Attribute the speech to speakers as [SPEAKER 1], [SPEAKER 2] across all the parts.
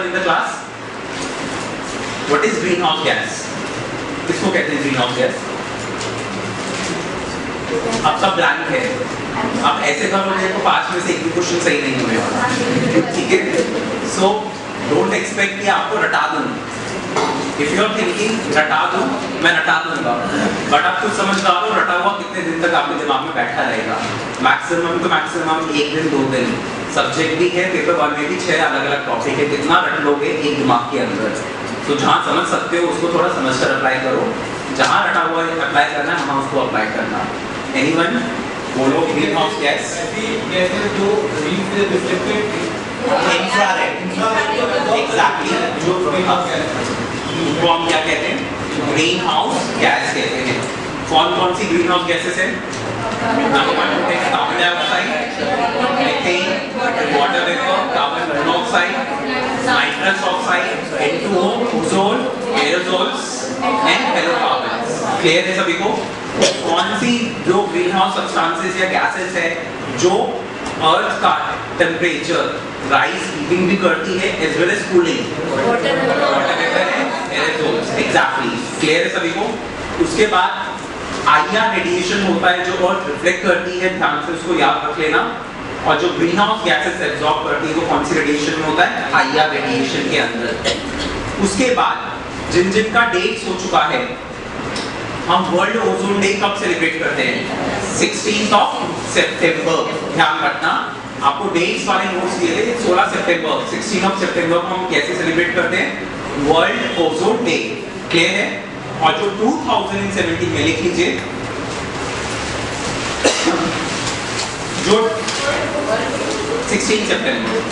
[SPEAKER 1] everyone in the class? What is greenhouse gas? किसको कहते हैं greenhouse gas? अब सब ब्लैंक है, अब ऐसे करोगे तो 5 में से एक भी क्वेश्चन सही नहीं होने वाला, ठीक है? So don't expect कि आपको रटा दूं. If you are thinking रटा दूं, मैं रटा दूंगा, बट आप कुछ समझदार हो, रटा हुआ कितने दिन तक आपके दिमाग में बैठा रहेगा? मैक्सिमम तो मैक्सिमम 1 दिन 2 दिन. सब्जेक्ट भी है, पेपर 1 में भी 6 अलग-अलग टॉपिक है, कितना रट लोगे एक दिमाग के अंदर? तो जहाँ समझ सकते हो उसको थोड़ा समझकर अप्लाई करो, जहाँ रटा हुआ अप्लाई करना है वहाँ उसको अप्लाई करना. एनीवन बोलो ग्रीन हाउस गैस?
[SPEAKER 2] जो रिफ्लेक्टेड
[SPEAKER 1] इंफ्रारेड, एग्जैक्टली, जो वो हम क्या कहते हैं? ग्रीन हाउस गैस कहते हैं. कौन कौन सी ग्रीन हाउस गैसेस है? Carbon dioxide, methane, water vapour, carbon monoxide, nitrous oxide, N2O, ozone, aerosols and halocarbons. Clear है सभी को? कौन सी जो ग्रीन हाउस सब्सटेंसेस या गैसेस है जो अर्थ का टेम्परेचर राइज हीटिंग भी करती है as well as cooling? Water vapour है, एरोसोल्स. एग्जैक्टली, क्लियर है सभी को? उसके बाद आईआर रेडिएशन होता है जो अर्थ रिफ्लेक्ट करती है, ध्यान से उसको याद रख लेना. और जो ग्रीन हाउस गैसेस एब्जॉर्ब करती है वो कौन सी रेडिएशन में होता है? आईआर रेडिएशन के अंदर. उसके बाद जिन जिन का डेट्स हो चुका है, हम वर्ल्ड ओजोन डे कब सेलिब्रेट करते हैं? 16 सितंबर. ध्यान रखना, आपको डेट्स वाले नोट्स दिए थे. 16 सितंबर, 16 सितंबर को हम कैसे सेलिब्रेट करते हैं? World ozone day. क्लियर है? और जो 2017 में लिख लीजिए, जो 16 सितंबर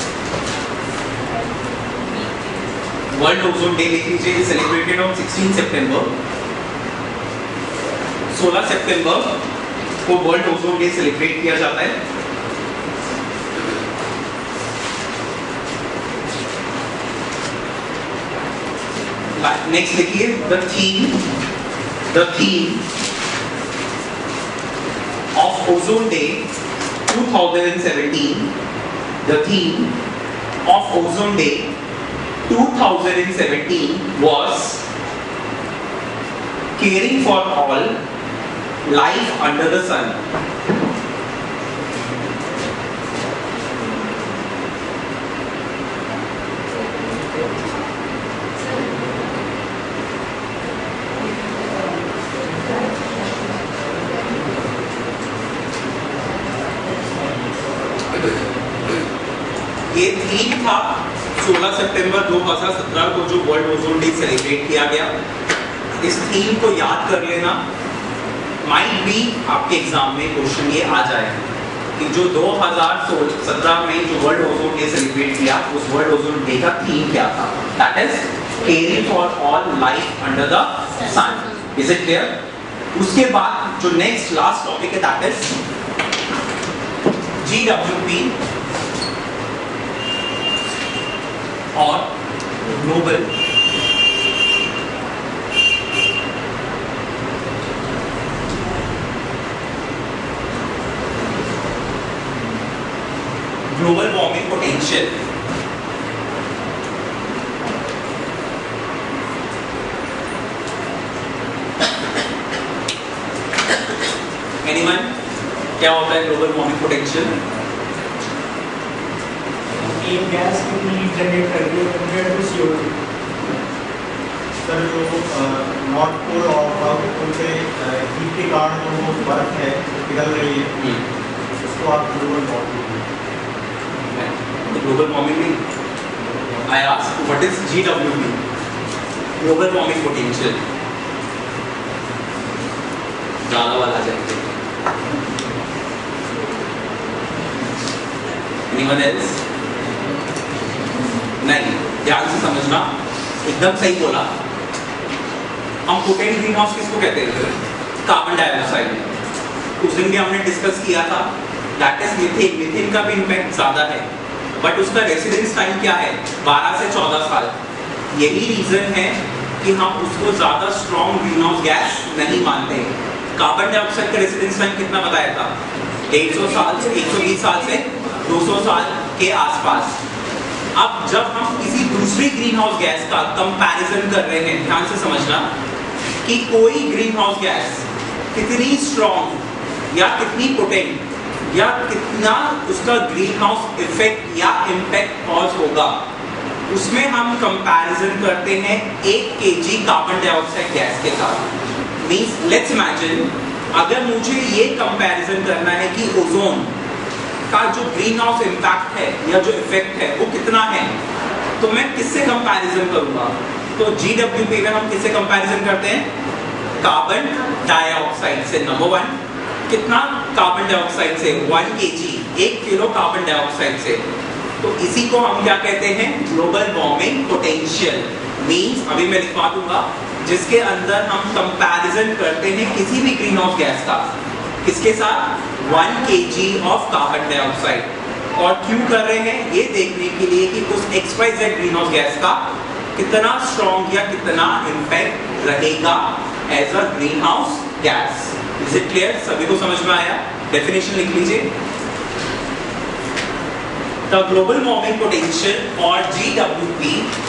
[SPEAKER 1] वर्ल्ड ओजोन डे लिख लीजिए, सेलिब्रेटेड ऑन 16 सितंबर. 16 सितंबर को वर्ल्ड ओजोन डे सेलिब्रेट किया जाता है. नेक्स्ट लिखिए, the theme of ozone day 2017. The theme of ozone day 2017 was caring for all life under the sun. ये थीम था 16 सितंबर 2017 को जो वर्ल्ड ओजोन डे सेलिब्रेट किया गया. इस थीम को याद कर लेना. माइट भी आपके एग्जाम में क्वेश्चन ये आ जाए कि जो 2017 में जो वर्ल्ड ओजोन डे सेलिब्रेट किया, उस वर्ल्ड ओजोन डे का थीम क्या था? That is caring for all life under the sun. Is it clear? उसके बाद जो नेक्स्ट लास्ट टॉपिक है दैट इज GWP और ग्लोबल वार्मिंग पोटेंशियल. एनीवन, क्या होता है ग्लोबल वार्मिंग पोटेंशियल?
[SPEAKER 2] एक गैस कितनी हीट जनरेट कर रही है कंपेयर टू CO2?
[SPEAKER 3] सर जो नॉर्थ पोल और साउथ पोल पे हीट के कारण जो वो बर्फ है पिघल रही है, उसको आप global warming.
[SPEAKER 1] Global warming. I asked what is GWP? Global warming potential. ज़्यादा वाला जाएंगे. Anyone else? नहीं, ध्यान से समझना. एकदम सही बोला. हम पोटेंट ग्रीन हाउस किसको कहते हैं? Carbon dioxide. उस दिन भी हमने डिस्कस किया था. That is methane. मीथेन का भी इम्पैक्ट ज्यादा है, बट उसका रेसिडेंस टाइम क्या है? 12 से 14 साल. यही रीजन है कि हम उसको ज्यादा स्ट्रॉन्ग ग्रीन हाउस गैस नहीं मानते. कार्बन डाइऑक्साइड का रेसिडेंस टाइम कितना बताया था? 150 साल से 120 साल से 200 साल के आसपास. अब जब हम किसी दूसरी ग्रीन हाउस गैस का कंपैरिजन कर रहे हैं, ध्यान से समझना कि कोई ग्रीन हाउस गैस कितनी स्ट्रॉन्ग या कितनी पोटेंट या कितना उसका ग्रीन हाउस इफेक्ट या इम्पैक्ट कॉज होगा, उसमें हम कंपैरिजन करते हैं 1 kg कार्बन डाइऑक्साइड गैस के साथ। मींस लेट्स इमेजिन अगर मुझे ये कंपैरिजन करना है कि ओजोन का जो ग्रीन हाउस इम्पैक्ट है या जो इफेक्ट है वो कितना है, तो मैं किससे कंपैरिजन करूंगा? तो GWP में हम किससे कंपैरिजन करते हैं? कार्बन डाइऑक्साइड से। नंबर 1 कितना कार्बन डाइऑक्साइड से? 1 kg, 1 किलो कार्बन डाइऑक्साइड से। तो इसी को हम क्या कहते हैं? Global warming potential. मींस अभी मैं लिखवा दूंगा जिसके अंदर हम कंपैरिजन करते हैं किसी भी ग्रीन हाउस गैस का, किसके साथ? 1 kg ऑफ कार्बन डाइऑक्साइड। और क्यों कर रहे हैं? ये देखने के लिए कि उस XYZ ग्रीन हाउस गैस का कितना स्ट्रॉन्ग या कितना इम्पैक्ट रहेगा as a green house gas. Is it clear? सभी को समझ में आया? डेफिनेशन लिख लीजिए। The global warming potential or GWP,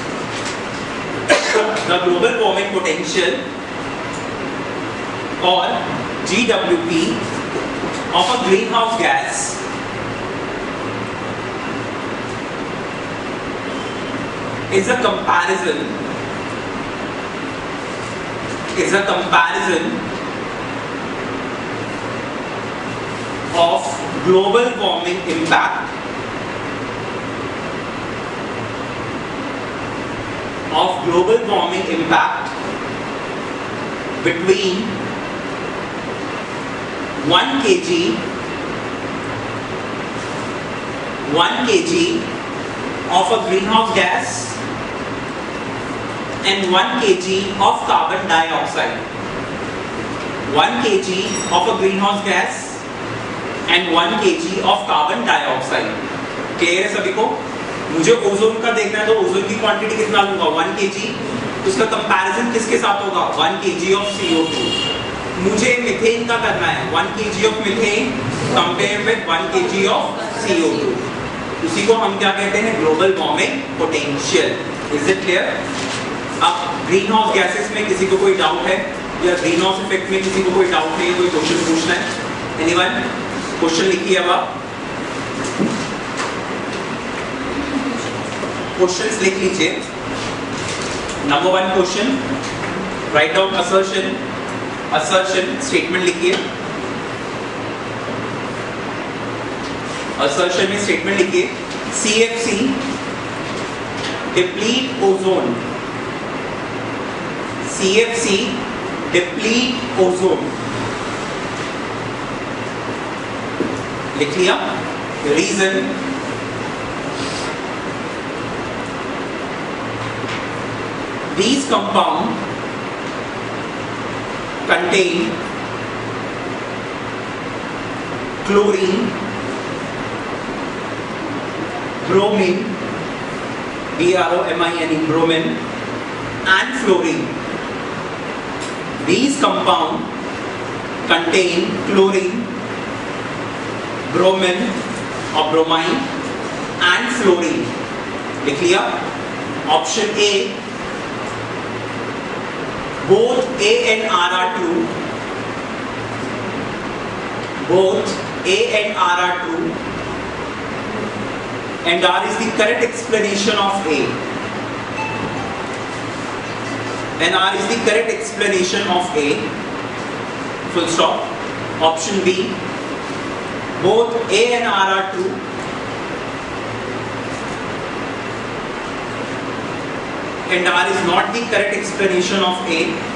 [SPEAKER 1] the global warming potential or GWP of a greenhouse gas is a comparison of global warming impact between 1 kg of a greenhouse gas and 1 kg of carbon dioxide. 1 kg of a greenhouse gas and 1 kg of carbon dioxide. Clear है सभी को? मुझे ozone का देखना है तो ozone की quantity कितना लूंगा? 1 kg। तो उसका कंपैरिजन किसके साथ होगा? 1 kg ऑफ CO2। मुझे मीथेन का करना है, 1 kg of methane compare with 1 kg of CO2। उसी को हम क्या कहते हैं? Global warming potential. Is it clear? अब ग्रीन हाउस गैसेस में किसी को कोई डाउट है या ग्रीन हाउस इफेक्ट में किसी को कोई डाउट नहीं है? कोई क्वेश्चन पूछना है? एनीवन? क्वेश्चन लिखिए अब आप। क्वेश्चंस लिख लीजिए। Number 1 question, right down assertion statement लिखिए। असर्शन में स्टेटमेंट लिखिए, CFC deplete ozone. CFC deplete ozone. लिख लिया? Reason, these compounds contain chlorine, bromine, bromine, bromine and fluorine. These compounds contain chlorine, bromine or bromine and fluorine. लिख लिया? Option A, both A and R are true. Both A and R are true. And R is the correct explanation of A. And R is the correct explanation of A. Full stop. Option B, both A and R are true. And R is not the correct explanation of A.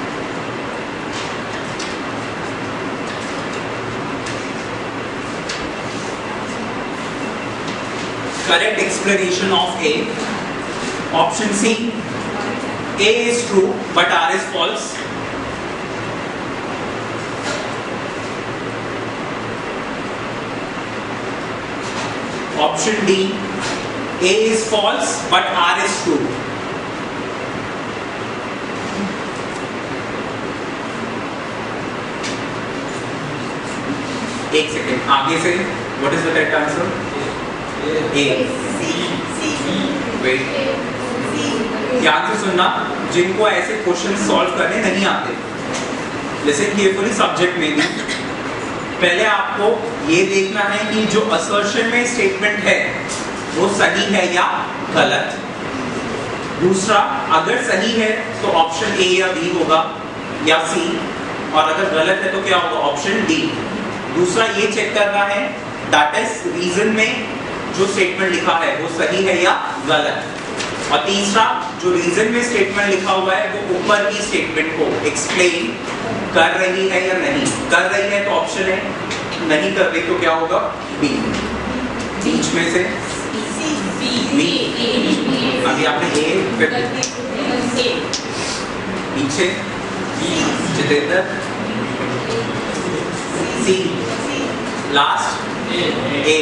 [SPEAKER 1] Correct explanation of A. Option C, A is true but R is false. Option D, A is false but R is true. एक second, आगे से what is the correct answer? ए wait ध्यान से सुनना, जिनको ऐसे question solve करने नहीं आते, लिसन केयरफुली सब्जेक्ट में भी, पहले आपको ये देखना है कि जो असर्शन में स्टेटमेंट है वो सही है या गलत। दूसरा, अगर सही है तो ऑप्शन ए या बी होगा या सी, और अगर गलत है तो क्या होगा, ऑप्शन डी। दूसरा ये चेक करना है दैट इज रीजन में जो स्टेटमेंट लिखा है वो सही है या गलत। और तीसरा, जो रीजन में स्टेटमेंट लिखा हुआ है वो ऊपर की स्टेटमेंट को एक्सप्लेन कर रही है या नहीं। कर रही है तो ऑप्शन है, नहीं कर रही तो क्या होगा, बी। बीच में से बी, अभी आपने ए फिर पीछे जितेंद्र, सी, लास्ट ए,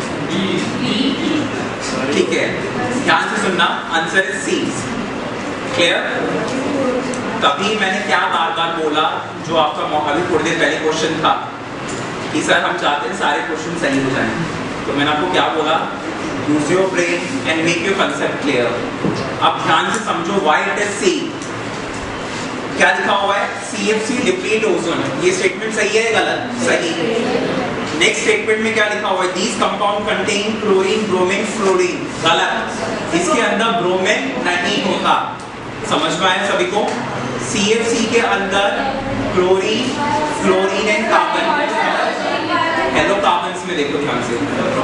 [SPEAKER 1] ठीक है। ध्यान से सुनना, आंसर इज सी। क्लियर? तभी मैंने क्या बार बार बोला, जो आपका अभी थोड़ी देर पहले क्वेश्चन था कि सर हम चाहते हैं सारे क्वेश्चन सही हो जाएं, तो मैंने आपको क्या बोला, use your brain and make your concept clear. अब ध्यान से समझो, व्हाई इट इज सी। क्या लिखा हुआ है, CFC डिप्लीट ओजोन। ये स्टेटमेंट सही है गलत? सही। नेक्स्ट स्टेटमेंट में क्या लिखा हुआ है, these compound contain chlorine, bromine, fluorine. गलत, इसके अंदर ब्रोमीन नहीं होता। समझ में आया सभी को? CFC के अंदर chlorine, fluorine and carbon. Halocarbons में देखो ध्यान से,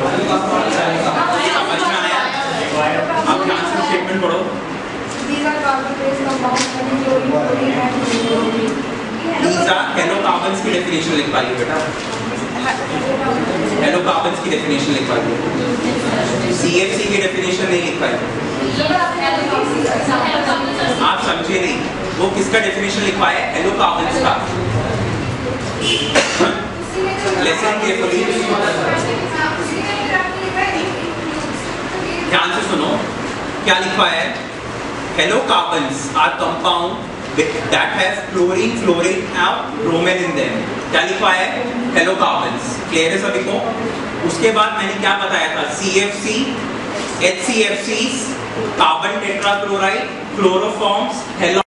[SPEAKER 1] समझ में आया? अब ध्यान से स्टेटमेंट पढ़ो। These are हेलो कार्बन्स की डेफिनेशन लिख पाइए बेटा, हेलो कार्बन्स की डेफिनेशन लिख पाइए, CFC की डेफिनेशन नहीं लिख पाइए। आप समझे नहीं, वो किसका डेफिनेशन लिखा है, हेलो कार्बन्स का। लिसन केयरफुली, ध्यान से सुनो, क्या लिखा है, halocarbons are compound that have chlorine, fluorine and bromine in them. क्या लिखा है, हेलो कार्बन्स। क्लियर है सभी को? उसके बाद मैंने क्या बताया था, CFC, HCFCs, carbon tetrachloride, chloroforms, hello